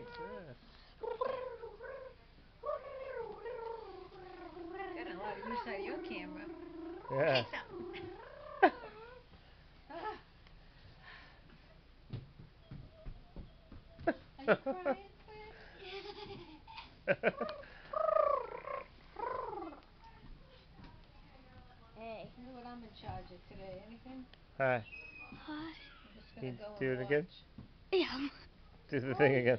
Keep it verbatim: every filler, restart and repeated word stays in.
Got a lot of use out of your camera. Yeah. Say something. Are you crying, Fred? Hey. You know what I'm in charge of today? Anything? Hi. Hi. I'm just gonna You go do and it watch. again? Yeah. Do the thing again.